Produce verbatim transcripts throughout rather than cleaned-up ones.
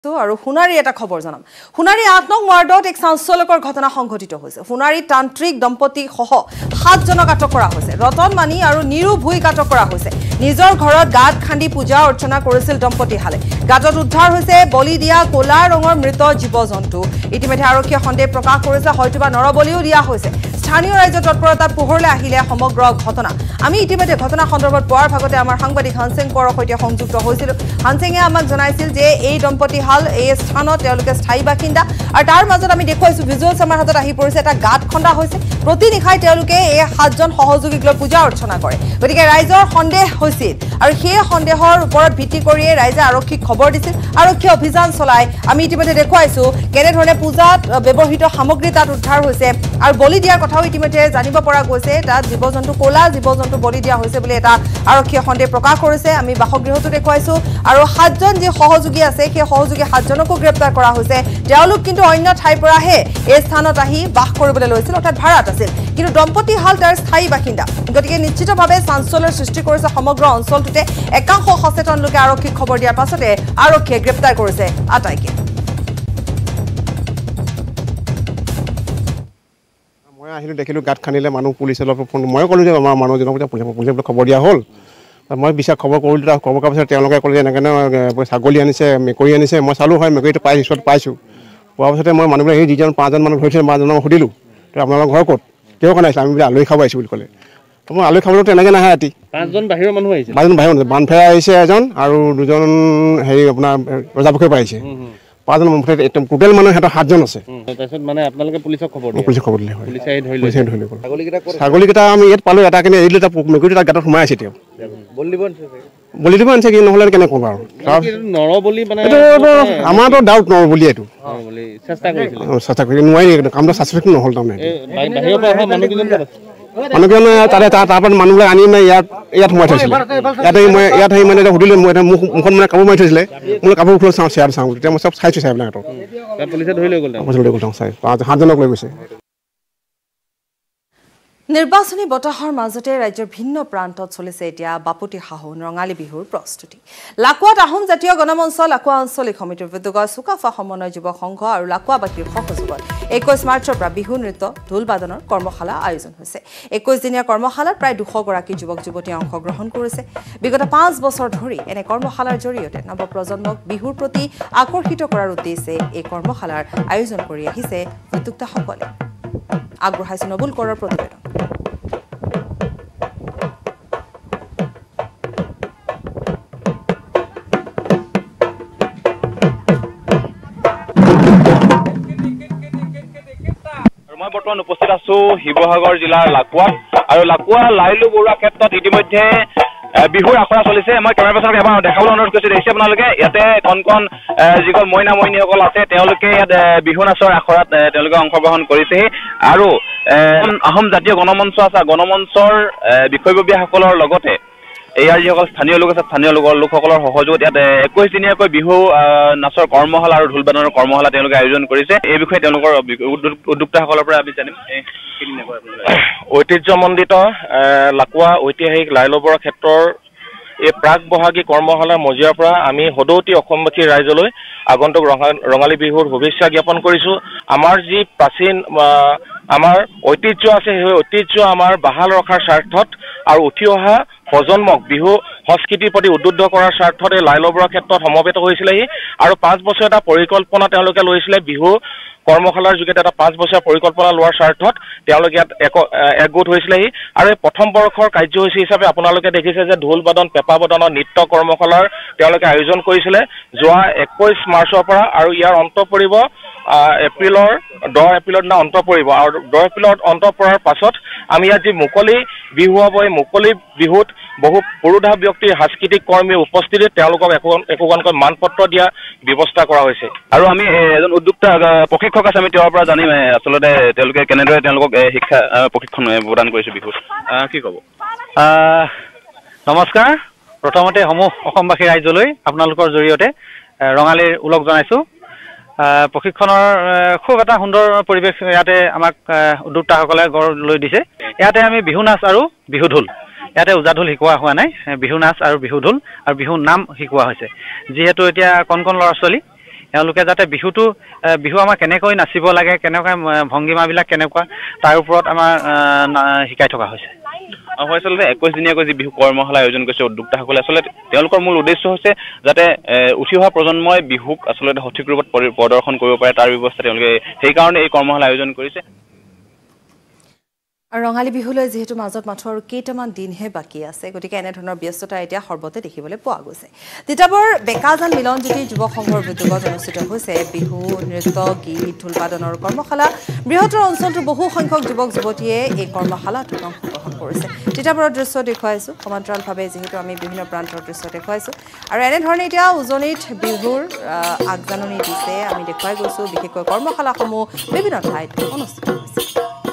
আৰু সোণাৰী এটা খবৰ জানাম সোণাৰী আঠ নং ৱাৰ্ডত এক চাঞ্চল্যকৰ ঘটনা সংঘটিত হৈছে সোণাৰী তান্ত্ৰিক দম্পতি সহ সাত জনক আটক কৰা হৈছে ৰতন মানি আৰু নিৰু ভুইক আটক কৰা হৈছে নিজৰ ঘৰত গাত খান্দি পূজা অৰ্চনা কৰিছিল দম্পতি হালে গাজত উদ্ধাৰ হৈছে বলি দিয়া কোলা ৰঙৰ মৃত জীৱ-জন্তু ইতিমধ্যে আৰক্ষীয়ে সন্দেহ প্ৰকাশ কৰিছে হয়তোবা নৰবলিও দিয়া হৈছে স্থানীয় ৰাজ্য তৎপৰতাত পোহৰলে আহিলে সমগ্ৰ ঘটনা আমি ইতিমধ্যে ঘটনা সন্দৰ্ভত পোৱাৰ ভাগতে আমাৰ সাংবাদিক হানসিং কোৰৰ সৈতে সংযুক্ত হৈছিল হানসিঙে আমাক জনাইছিল যে এই দম্পতি হাল এই স্থানত তেওঁলোকে স্থায়ী বাসিন্দা আৰু তাৰ মাজত আমি দেখুৱাইছো ভিজুৱেলছ আমাৰ হাতত আহি পৰিছে এটা গাত খন্দা হৈছে প্ৰতি নিশাই তেওঁলোকে এই সাতজন সহযোগীক লৈ পূজা অৰ্চনা কৰে গতিকে ৰাইজৰ সন্দেহ হৈছিল আৰু সেই সন্দেহৰ ওপৰত ভিত্তি কৰিয়ে ৰাইজে আৰক্ষীক খবৰ দিছিল আৰক্ষী অভিযান চলাই আমি ইতিমধ্যে দেখুৱাইছো কেনে ধৰণে পূজাত ব্যৱহৃত সামগ্ৰী তাত উদ্ধাৰ হৈছে আৰু বলি দিয়াৰ কথাও ইতিমধ্যে জানিব পৰা গৈছে তাত জীৱ-জন্তু কোলা জীৱ-জন্তু বলি দিয়া হৈছে বুলি এটা আৰক্ষীয়ে সন্দেহ প্ৰকাশ কৰিছে আমি বাসগৃহটো দেখুৱাইছো আৰু সাতজন যি সহযোগী আছে সেই সহযোগী সাতজনকো গ্ৰেপ্তাৰ কৰা হৈছে তেওঁলোক কিন্তু অন্য ঠাইৰ পৰাহে এই স্থানত আহি বাস কৰিবলৈ লৈছিল অৰ্থাৎ ভাড়াত আছিল কিন্তু দম্পতি হাল তাৰ স্থায়ী বাসিন্দা গতিকে নিশ্চিতভাৱে চাঞ্চল্যৰ সৃষ্টি কৰিছে সমগ্ৰ অঞ্চলটোতে একাংশ সচেতন লোকে আৰক্ষীক খবৰ দিয়াৰ পাছতে আৰক্ষীয়ে গ্ৰেপ্তাৰ কৰিছে আটাইকে মই আহিলো দেখিলো গাত খানিলে মানুহ পুলিচে অলপ ফোন মই ক'লো যে আমাৰ মানুহজনক পুলিচে খবৰ দিয়া হ'ল মই বিশ্বাস খবৰ কৰিলোঁ তাৰ খবৰ কৰাৰ পিছত তেওঁলোকে ক'লে যে এনেকৈ ছাগলী আনিছে মেকুৰী আনিছে মই চালোঁ হয় মেকুৰীটো পাই ওচৰত পাইছোঁ পোৱাৰ পিছতে মই মানুহবিলাক সেই যিজন পাঁচজন মানুহ ধৰিছিলে পাঁচজনক সুধিলোঁ তো আপোনালোকৰ ঘৰ ক'ত তেওঁ কাৰণে আহিছে আমি বোলে আলহী খাব আহিছোঁ বুলি ক'লে মই আলহী খাবলৈ তেনেকৈ নাহে ৰাতি পাঁচজন বাহিৰৰ মানুহ আহিছে পাঁচজন বাহিৰৰ মানুহ বানফেৰা আহিছে এজন আৰু দুজন হেৰি আপোনাৰ ৰজাপুখুৰীৰ পৰা আহিছে পাঁচজন মুঠতে টোটেল মানুহ সিহঁতৰ সাতজন আছে তাৰপিছত মানে আপোনালোকে পুলিচক খবৰ দিলে পুলিচক খবৰ দিলে হয় পুলিচে আহি ধৰিলে ছাগলীকেইটা ছাগলীকেইটা আমি ইয়াত পালোঁ এটা কিনে এৰিলোঁ তাৰ মেকুৰীটো তাৰ গাঁতত সোমাই আছে তেওঁ বলি দিব আনিছে কি নহ'লে কেনেকৈ ক'ব আৰু নৰবলি মানে আমাৰতো ডাউট নৰবলি এইটো চেষ্টা কৰিছিলে চেষ্টা কৰি নোৱাৰি কামটো ছাকচেছফুল নহ'ল তাৰমানে বাহিৰৰ পৰা অহা মানুহকেইজন মানুহজন তাতে তাৰপৰা মানুহবিলাক আনি মানে ইয়াত ইয়াত সোমাই থৈছিলে ইয়াতে মই ইয়াত আহি মানে সুধিলোঁ মই এটা মুখ মুখত মানে কাপোৰ মাৰি থৈছিলে মই কাপোৰ খুলি চাওঁ চেয়াৰ চাওঁ তেতিয়া মই চব চাইছোঁ চাই পেলাই সিহঁতক পুলিচে ধৰি লৈ গ'ল পুলিচে লৈ গ'ল চাই সাতজনক লৈ গৈছে নিৰ্বাচনী বতাহৰ মাজতে ৰাজ্যৰ ভিন্ন প্ৰান্তত চলিছে এতিয়া বাপুতি সাহোন ৰঙালী বিহুৰ প্ৰস্তুতি লাকুৱাত আহোম জাতীয় গণমঞ্চ লাকুৱা আঞ্চলিক সমিতিৰ উদ্যোগত চুকাফা সমন্বয় যুৱ সংঘ আৰু লাকুৱাবাসীৰ সহযোগত একৈশ মাৰ্চৰ পৰা বিহু নৃত্য ঢোল বাদনৰ কৰ্মশালা আয়োজন হৈছে একৈশ দিনীয়া কৰ্মশালাত প্ৰায় দুশ গৰাকী যুৱক যুৱতীয়ে অংশগ্ৰহণ কৰিছে বিগত পাঁচ বছৰ ধৰি এনে কৰ্মশালাৰ জৰিয়তে নৱপ্ৰজন্মক বিহুৰ প্ৰতি আকৰ্ষিত কৰাৰ উদ্দেশ্যে এই কৰ্মশালাৰ আয়োজন কৰি আহিছে উদ্যোক্তাসকলে আগবঢ়াইছে নবুল কৰৰ প্ৰতিবেদন মই বৰ্তমান উপস্থিত আছো শিৱসাগৰ জিলাৰ লাকুৱাত আৰু লাকুৱা লাইলু বৰুৱা ক্ষেত্ৰত ইতিমধ্যে বিহুৰ আখৰা চলিছে মই কেমেৰা পাৰ্চনক এবাৰ দেখাবলৈ অনুৰোধ কৰিছোঁ দেখিছে আপোনালোকে ইয়াতে কণ কণ যিসকল মইনা মইনীসকল আছে তেওঁলোকে ইয়াত বিহু নাচৰ আখৰাত তেওঁলোকে অংশগ্ৰহণ কৰিছেহি আৰু আহোম জাতীয় গণমঞ্চ আছে গণমঞ্চৰ বিষয়ববীয়াসকলৰ লগতে ইয়াৰ যিসকল স্থানীয় লোক আছে স্থানীয় লোকৰ লোকসকলৰ সহযোগত ইয়াত একৈশ দিনীয়াকৈ বিহু নাচৰ কৰ্মশালা আৰু ঢোল বাদনৰ কৰ্মশালা তেওঁলোকে আয়োজন কৰিছে এই বিষয়ে তেওঁলোকৰ উদ্যোক্তাসকলৰ পৰা আমি জানিম ঐতিহ্যমণ্ডিত লাকুৱা ঐতিহাসিক লাইলবৰ ক্ষেত্ৰৰ এই প্ৰাক বহাগী কৰ্মশালাৰ মজিয়াৰ পৰা আমি সদৌতি অসমবাসী ৰাইজলৈ আগন্তুক ৰঙালী বিহুৰ শুভেচ্ছা জ্ঞাপন কৰিছোঁ আমাৰ যি প্ৰাচীন আমাৰ ঐতিহ্য আছে সেই ঐতিহ্য আমাৰ বাহাল ৰখাৰ স্বাৰ্থত আৰু উঠি অহা প্ৰজন্মক বিহু সংস্কৃতিৰ প্ৰতি উদ্বুদ্ধ কৰাৰ স্বাৰ্থত এই লাইলবৰৰ ক্ষেত্ৰত সমবেত হৈছিলেহি আৰু পাঁচ বছৰ এটা পৰিকল্পনা তেওঁলোকে লৈছিলে বিহু কৰ্মশালাৰ যোগেদি এটা পাঁচ বছৰীয়া পৰিকল্পনা লোৱাৰ স্বাৰ্থত তেওঁলোকে ইয়াত এক একগোট হৈছিলেহি আৰু এই প্ৰথম বৰ্ষৰ কাৰ্যসূচী হিচাপে আপোনালোকে দেখিছে যে ঢোল বাদন পেঁপা বাদনৰ নৃত্য কৰ্মশালাৰ তেওঁলোকে আয়োজন কৰিছিলে যোৱা একৈশ মাৰ্চৰ পৰা আৰু ইয়াৰ অন্ত পৰিব এপ্ৰিলৰ দহ এপ্ৰিলৰ দিনা অন্ত পৰিব আৰু দহ এপ্ৰিলত অন্ত পৰাৰ পাছত আমি ইয়াত যি মুকলি বিহু হ'ব এই মুকলি বিহুত বহু পুৰুধা ব্যক্তিৰ সাংস্কৃতিক কৰ্মীৰ উপস্থিতিত তেওঁলোকক একোখন একোখনকৈ মানপত্ৰ দিয়া ব্যৱস্থা কৰা হৈছে আৰু আমি এজন উদ্যোক্তা প্ৰশিক্ষক আছে আমি তেওঁৰ পৰা জানিম আচলতে তেওঁলোকে কেনেদৰে তেওঁলোকক শিক্ষা প্ৰশিক্ষণ প্ৰদান কৰিছে বিহুত কি ক'ব নমস্কাৰ প্ৰথমতে সমূহ অসমবাসী ৰাইজলৈ আপোনালোকৰ জৰিয়তে ৰঙালীৰ ওলগ জনাইছোঁ প্ৰশিক্ষণৰ খুব এটা সুন্দৰ পৰিৱেশ ইয়াতে আমাক উদ্যোক্তাসকলে গঢ় লৈ দিছে ইয়াতে আমি বিহু নাচ আৰু বিহু ঢোল ইয়াতে উজা ঢোল শিকোৱা হোৱা নাই বিহু নাচ আৰু বিহু ঢোল আৰু বিহু নাম শিকোৱা হৈছে যিহেতু এতিয়া কণ কণ ল'ৰা ছোৱালী এওঁলোকে যাতে বিহুটো বিহু আমাৰ কেনেকৈ নাচিব লাগে কেনেকৈ ভংগীমাবিলাক কেনেকুৱা তাৰ ওপৰত আমাৰ শিকাই থকা হৈছে হয় আচলতে একৈশ দিনীয়াকৈ যি বিহু কৰ্মশালা আয়োজন কৰিছে উদ্যোক্তাসকলে আচলতে তেওঁলোকৰ মূল উদ্দেশ্য হৈছে যাতে উঠি অহা প্ৰজন্মই বিহুক আচলতে সঠিক ৰূপত প্ৰদৰ্শন কৰিব পাৰে তাৰ ব্যৱস্থা তেওঁলোকে সেইকাৰণে এই কৰ্মশালা আয়োজন কৰিছে আৰু ৰঙালী বিহুলৈ যেহেতু মাজত মাথো আৰু কেইটামান দিনহে বাকী আছে গতিকে এনে ধৰণৰ ব্যস্ততা এতিয়া সৰ্বতে দেখিবলৈ পোৱা গৈছে তিতাবৰ বেকাজান মিলনজ্যোতি যুৱ সংঘৰ উদ্যোগত অনুষ্ঠিত হৈছে বিহু নৃত্য গীত ঢোলবাদনৰ কৰ্মশালা বৃহত্তৰ অঞ্চলটোৰ বহু সংখ্যক যুৱক যুৱতীয়ে এই কৰ্মশালাত অংশগ্ৰহণ কৰিছে তিতাবৰৰ দৃশ্য দেখুৱাইছো সমান্তৰালভাৱে যেহেতু আমি বিভিন্ন প্ৰান্তৰ দৃশ্য দেখুৱাইছো আৰু এনে ধৰণে এতিয়া উজনিত বিহুৰ আগজাননী দিছে আমি দেখুৱাই গৈছো বিশেষকৈ কৰ্মশালাসমূহ বিভিন্ন ঠাইত অনুষ্ঠিত হৈছে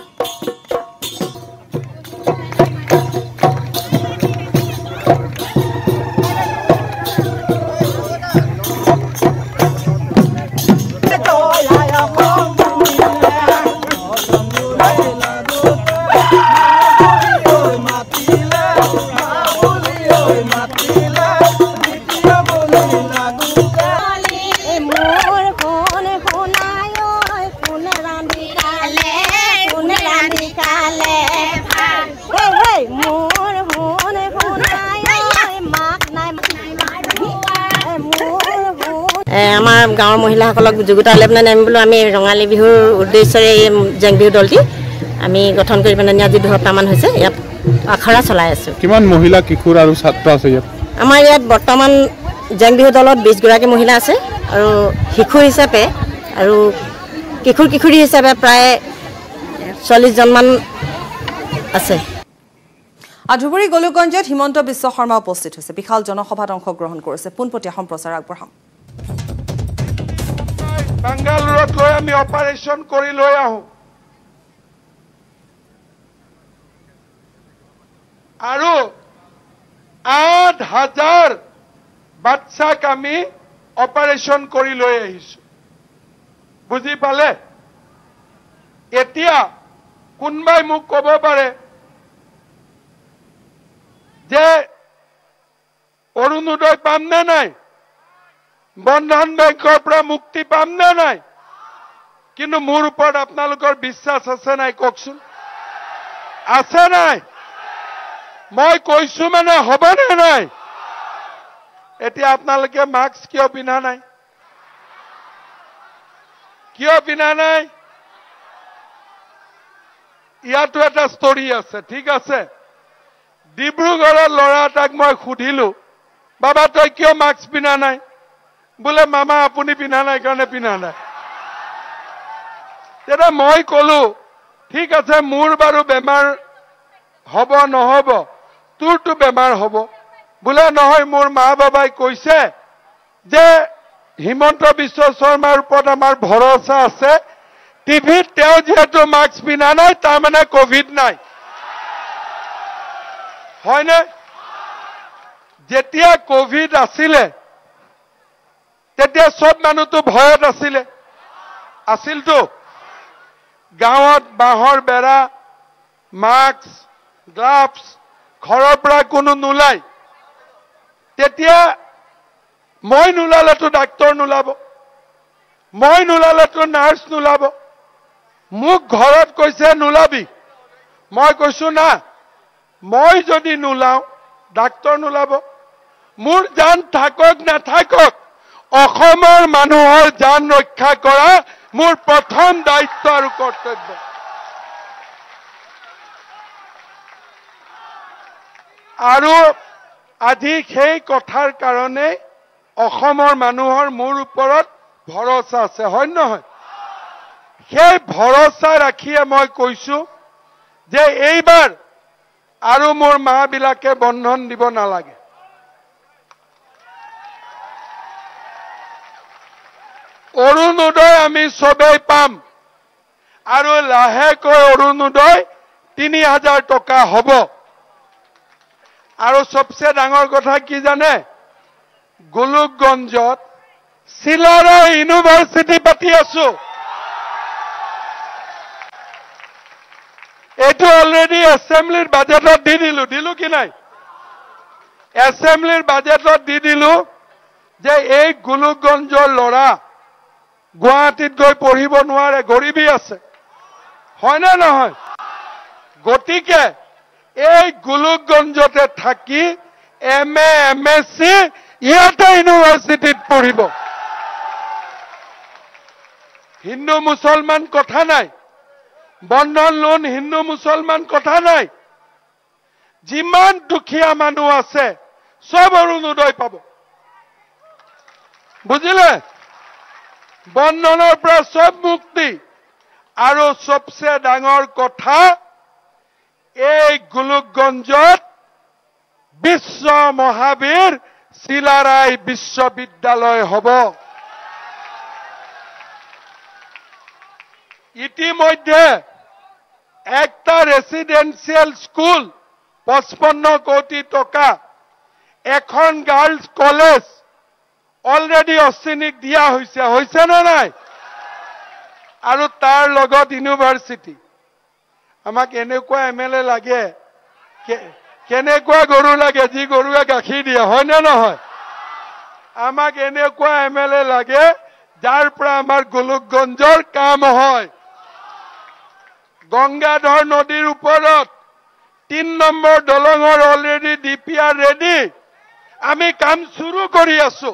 আমাৰ গাঁৱৰ মহিলাসকলক যোগিতালৈ মানে নামি বোলো আমি ৰঙালী বিহুৰ উদ্দেশ্যৰে এই জেং বিহু দলটি আমি গঠন কৰি মানে আজি দুসপ্তাহমান হৈছে ইয়াত আখৰা চলাই আছোঁ কিমান মহিলা কিশোৰ আৰু ছাত্ৰ আছে ইয়াত আমাৰ ইয়াত বৰ্তমান জেং বিহু দলত বিশ গৰাকী মহিলা আছে আৰু শিশু হিচাপে আৰু কিশোৰ কিশোৰী হিচাপে প্ৰায় চল্লিছ জনমান আছে আধুবুৰী গোলকগঞ্জত হিমন্ত বিশ্ব শৰ্মা উপস্থিত হৈছে বিশাল জনসভাত অংশগ্ৰহণ কৰিছে পোনপটীয়া সম্প্ৰচাৰ আগবঢ়াম বাংগালোৰত লৈ আমি অপাৰেশ্যন কৰি লৈ আহো আৰু আঠ হাজাৰ বাচ্চাক আমি অপাৰেশ্যন কৰি লৈ আহিছো বুজি পালে এতিয়া কোনবাই মোক ক'ব পাৰে যে অৰুণোদয় পাম নে নাই বন্ধন বেংকৰ পৰা মুক্তি পাম নে নাই কিন্তু মোৰ ওপৰত আপোনালোকৰ বিশ্বাস আছে নাই কওকচোন আছে নাই মই কৈছো মানে হ'ব নে নাই এতিয়া আপোনালোকে মাস্ক কিয় পিন্ধা নাই কিয় পিন্ধা নাই ইয়াতো এটা ষ্টৰী আছে ঠিক আছে ডিব্ৰুগড়ৰ ল'ৰা এটাক মই সুধিলো বাবা তই কিয় মাস্ক পিন্ধা নাই বোলে মামা আপুনি পিন্ধা নাই কাৰণে পিন্ধা নাই তেতিয়া মই কলো ঠিক আছে মোৰ বাৰু বেমাৰ হ'ব নহ'ব তোৰতো বেমাৰ হ'ব বোলে নহয় মোৰ মা বাবাই কৈছে যে হিমন্ত বিশ্ব শৰ্মাৰ ওপৰত আমাৰ ভৰসা আছে টিভিত তেওঁ যিহেতু মাস্ক পিন্ধা নাই তাৰমানে কোভিড নাই হয়নে যেতিয়া কোভিড আছিলে তেতিয়া সব মানুহটো ভয়ত আছিলে আছিলতো গাঁৱত বাঁহৰ বেৰা মাস্ক গ্লাভছ ঘৰৰ পৰা কোনো নোলাই তেতিয়া মই নোলালেতো ডাক্তৰ নোলাব মই নোলালেতো নাৰ্ছ নোলাব মোক ঘৰত কৈছে নোলাবি মই কৈছো না মই যদি নোলাও ডাক্তৰ নোলাব মোৰ জান থাকক নাথাকক অসমৰ মানুহৰ জান ৰক্ষা কৰা মোৰ প্ৰথম দায়িত্ব আৰু কৰ্তব্য আৰু আজি সেই কথাৰ কাৰণে অসমৰ মানুহৰ মোৰ ওপৰত ভৰসা আছে হয় নহয় সেই ভৰসা ৰাখিয়ে মই কৈছো যে এইবাৰ আৰু মোৰ মা বিলাকে বন্ধন দিব নালাগে অৰুণোদয় আমি সবেই পাম আৰু লাহেকৈ অৰুণোদয় তিনি হাজাৰ টকা হ'ব আৰু সবচে ডাঙৰ কথা কি জানে গোলকগঞ্জত চিলাৰা ইউনিভাৰ্চিটি পাতি আছো এইটো অলৰেডি এছেম্বলিৰ বাজেটত দি দিলো দিলো কি নাই এছেম্বলিৰ বাজেটত দি দিলো যে এই গোলকগঞ্জৰ ল'ৰা গুৱাহাটীত গৈ পঢ়িব নোৱাৰে, গৰীবী আছে, হয়নে নহয়? গতিকে এই গোলকগঞ্জতে থাকি M A M S C ইয়াতে ইউনিভাৰ্চিটিত পঢ়িব। হিন্দু মুছলমান কথা নাই, বন্ধন লোন হিন্দু মুছলমান কথা নাই, যিমান দুখীয়া মানুহ আছে সব অৰুণোদয় পাব, বুজিলে? বন্ধনৰ পৰা সব মুক্তি। আৰু সবচে ডাঙৰ কথা, এই গোলকগঞ্জত বিশ্ব মহাবীৰ চিলাৰায় বিশ্ববিদ্যালয় হ'ব। ইতিমধ্যে একটা রেসিডেন্সিয়াল স্কুল পঁচপন্ন কোটি টকা, এখন গার্লস কলেজ অলরেডি অশ্বিনীক দিয়া হৈছে, হৈছে না নাই? আৰু তাৰ লগত ইউনিভাৰ্চিটি। আমাক এনেকুৱা এম এল এ লাগে, কেনেকুৱা গৰু লাগে যি গৰুৱে গাখীৰ দিয়ে, হয়নে নহয়? আমাক এনেকুৱা এম এল এ লাগে যাৰ পৰা আমাৰ গোলকগঞ্জৰ কাম হয়। গংগাধৰ নদীৰ ওপৰত তিন নম্বৰ দলঙৰ already D P R ready, আমি কাম শুরু কৰি আছো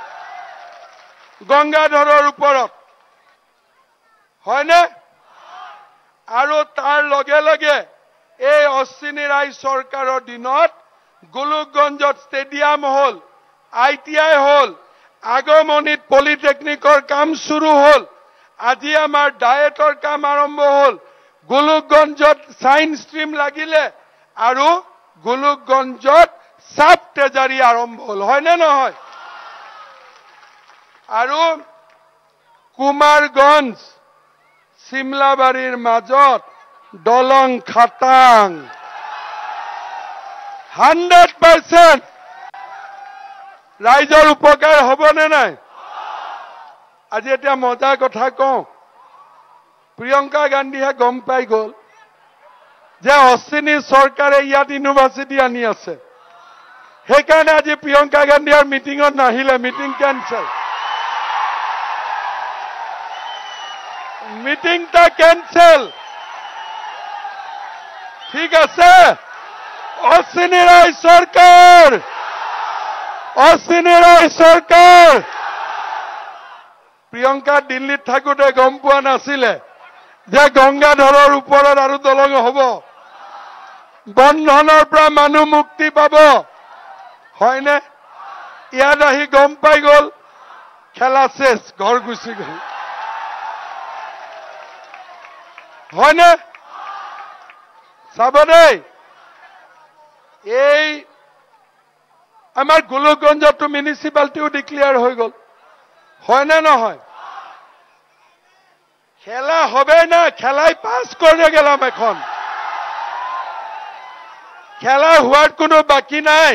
গংগাধৰৰ ওপৰত, হয়নে? আৰু তাৰ লগে লগে এই অশ্বিনী ৰায় চৰকাৰৰ দিনত গোলকগঞ্জত stadium hall, I T I হল, আগমনিত পলিটেকনিকৰ কাম শুরু হল, আজি আমাৰ ডায়েটৰ কাম আৰম্ভ হল, গোলকগঞ্জত সায়েন্স স্ট্রিম লাগিলে আৰু গোলকগঞ্জত সাব ট্রেজারি আৰম্ভ হল, হয়নে নহয়? আৰু কুমাৰগঞ্জ সিমলাবাৰীৰ মাজত দলং খাটাং হান্ড্রেড পার্সেন্ট ৰাইজৰ উপকাৰ হবনে নাই? আজি এতিয়া মজাৰ কথা কওঁ, প্ৰিয়ংকা গান্ধীয়ে গম পাই গল যে অশ্বিনী চৰকাৰে ইয়াত ইউনিভাৰ্চিটি আনি আছে, সেইকাৰণে আজি প্ৰিয়ংকা গান্ধী আৰু মিটিঙত নাহিলে, মিটিং কেনসেল, মিটিংটা কেনসেল, ঠিক আছে? অশ্বিনী রায় সরকার, অশ্বিনী রায় সরকার প্রিয়ঙ্কা দিল্লীত থাকোতে গম পোৱা নাছিলে যে গংগাধৰৰ ওপৰত আৰু দলং হ'ব, বন্ধনৰ পৰা মানুহ মুক্তি পাব, হয়নে? ইয়াত আহি গম পাই গল, খেলা শেষ, ঘৰ গুচি গল, হয়নে? চাব দেই, এই আমাৰ গোলকগঞ্জতো মিউনিসিপালিটিও ডিক্লেয়ার হৈ গল, হয়নে নহয়? খেলা হবে না, খেলাই পাস করে গেলাম, এখন খেলা হওয়ার কোনো বাকি নাই।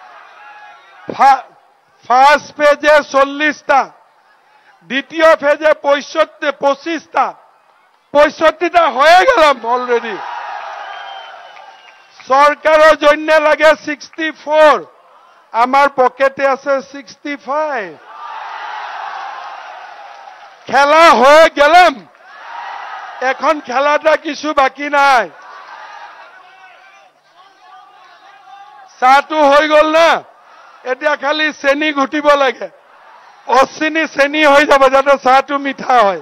ফার্স্ট পেজে চল্লিশটা, দ্বিতীয় পেজে পঁয়ষট্টি পঁচিশটা, পঁয়ষট্টিটা হয়ে গেলাম অলরেডি। সরকারের জন্য লাগে সিক্সটি ফোর, আমার পকেটে আছে সিক্সটি ফাইভ। খেলা হয়ে গেলাম, এখন খেলাটা কিছু বাকি নাই। চাহটো হৈ গল না, এতিয়া খালি চেনি ঘুটিব লাগে, অশ্বিনী চেনি হৈ যাব যাতে চাহটো মিঠা হয়,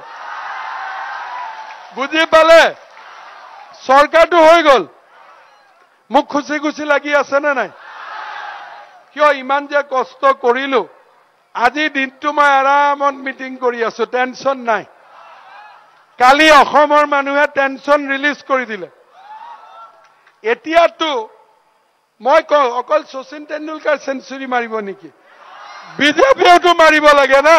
বুজি পালে? চৰকাৰটো হৈ গল, মোক খুচি খুচি লাগি আছে নে নাই? কিয় ইমান যে কষ্ট কৰিলো, আজি দিনটো মই আৰামত মিটিং কৰি আছো, টেনশন নাই। কালি অসমৰ মানুহে টেনশন ৰিলিজ কৰি দিলে। এতিয়াতো মই কওঁ অকল শচীন তেণ্ডুলকাৰ সেঞ্চুৰী মাৰিব নেকি? বিজেপিয়েতো মাৰিব লাগে না।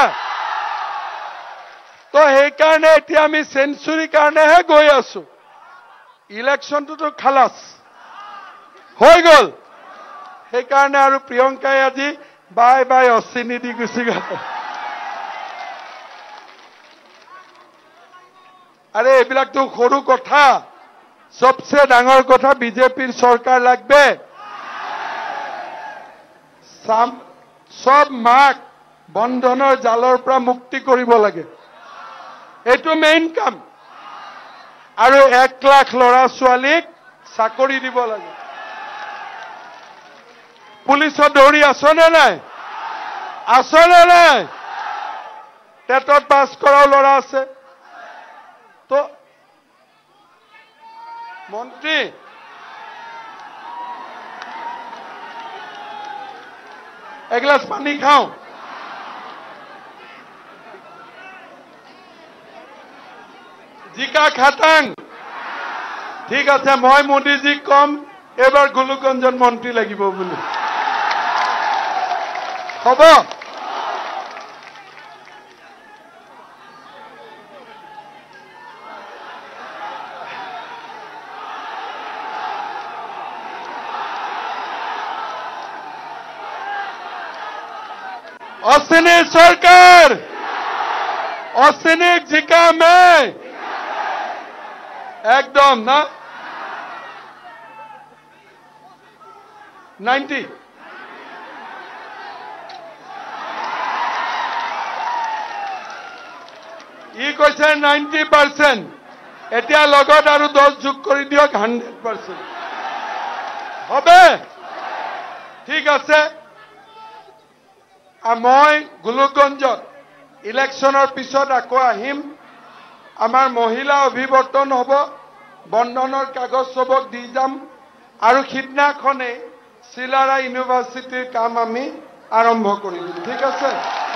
তো সেইকাৰণে এতিয়া আমি সেঞ্চুৰীৰ কাৰণেহে গৈ আছো। ইলেকশ্যনটোতো খালাস হৈ গল, সেইকাৰণে আৰু প্ৰিয়ংকাই আজি বাই বাই অশ্বিনী দি গুচি গল। আরে এইবিলাকতো সৰু কথা, সবচে ডাঙৰ কথা বিজেপিৰ চৰকাৰ লাগবে। সব মাক বন্ধনৰ জালৰ পৰা মুক্তি কৰিব লাগে, এইটো মেইন কাম আৰু এক লাখ ল'ৰা ছোৱালীক চাকৰি দিব লাগে পুলিচৰ দৌৰি আছনে নাই আছনে নাই টেটত পাছ কৰা ল'ৰা আছে তো মন্ত্ৰী এগিলাস পানী খাওঁ জিকা খাটাং ঠিক আছে মই মোদীজীক কম এবাৰ গোলকগঞ্জত মন্ত্ৰী লাগিব বুলি হ'ব অশ্বিনী সরকার অশ্বিনী জিকা মে একদম না নাইনটি ই কৈছে নাইনটি পার্সেন্ট এতিয়া লগত আৰু দশ যোগ কৰি দিয়ক হান্ড্রেড পার্সেন্ট হবে ঠিক আছে মই গোলকগঞ্জত ইলেকশনৰ পিছত আকৌ আহিম আমাৰ মহিলা অভিৱৰ্তন হ'ব বন্ধনৰ কাগজ সবক দি যাম আৰু খিদনাখনে সিলাৰা ইউনিভাৰ্সিটিৰ কাম আমি আৰম্ভ কৰিম ঠিক আছে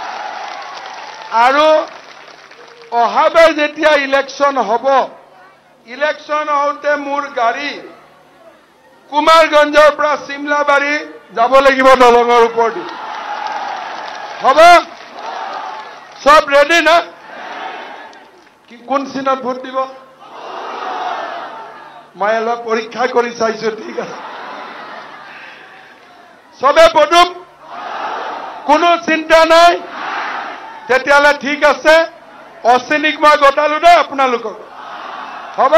আৰু অহাবাৰ যেতিয়া ইলেকশন হ'ব ইলেকশন হওঁতে মোৰ গাড়ী কুমাৰগঞ্জৰ পৰা চিমলাবাৰী যাব লাগিব দলঙৰ ওপৰেদি হ'ব সব রেডি না কি কোন সিনত ভোট দিব মই অলপ পরীক্ষা কৰি চাইছো ঠিক আছে সবে পদুম কোনো চিন্তা নাই তেতিয়ালে ঠিক আছে অশ্বিনীক মই গতালো দে আপোনালোকক হ'ব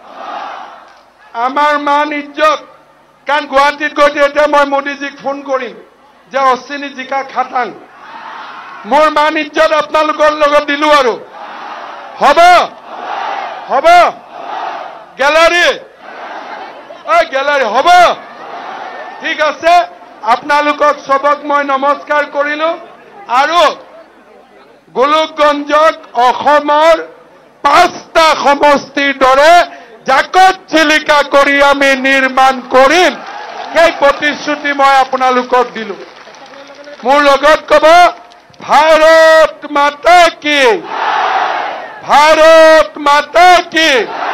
আমাৰ মান ইজ্জত কাৰণ গুৱাহাটীত গৈ এতিয়া মই মোদীজীক ফোন কৰিম যে অশ্বিনী জিকা খাটাং মোৰ মান ইজ্জত আপোনালোকৰ লগত দিলো আৰু হ'ব হ'ব গ্যালাৰী ঐ গ্যালাৰী হ'ব ঠিক আছে আপোনালোকক সবক মই নমস্কাৰ কৰিলো আৰু গোলকগঞ্জক অসমৰ পাঁচটা সমষ্টিৰ দৰে জাকত জিলিকা কৰি আমি নিৰ্মাণ কৰিম সেই প্ৰতিশ্ৰুতি মই আপোনালোকক দিলো মোৰ লগত ক'ব भारत माता की भारत माता की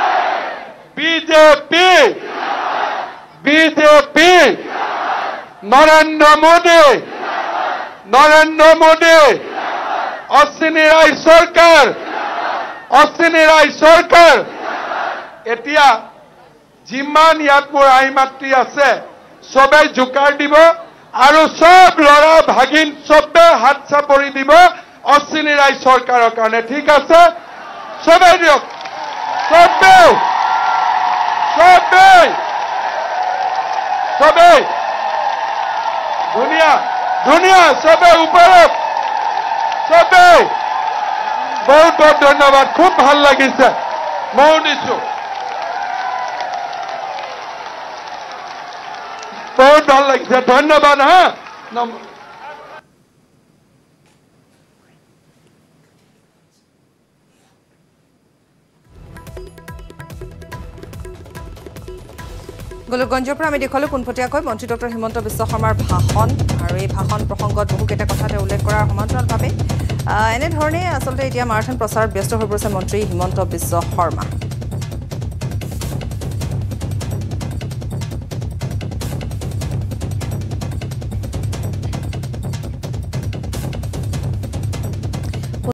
बीजेपी बीजेपी नरेंद्र मोदी नरेंद्र मोदी अश्विनी राय सरकार अश्विनी राय सरकार एतिया जिमान यात मोर आई मातृ আছে সবে জোকাৰ দিব আৰু সব লৰা ভাগিন সবে হাত চাপৰি দিব অশ্বিনী ৰায় সরকারের কারণে ঠিক আছে সবে দিয়ক সবে সবে সবে ধুনিয়া ধুনিয়া সবে উপৰত সবে বহুত বহুত ধন্যবাদ খুব ভাল লাগিছে ময়ো দিছো बहुत ভাল লাগিছে ধন্যবাদ হ্যাঁ গোলকগঞ্জৰ পৰা আমি দেখুৱালো পোনপটীয়াকৈ মন্ত্ৰী ডক্টৰ হিমন্ত বিশ্ব শৰ্মাৰ ভাষণ আৰু এই ভাষণ প্ৰসংগত বহুকেইটা কথাতে উল্লেখ কৰাৰ সমান্তৰালভাৱে এনেধৰণে আচলতে এতিয়া মাৰাথন প্ৰচাৰত ব্যস্ত হৈ পৰিছে মন্ত্ৰী হিমন্ত বিশ্ব শৰ্মা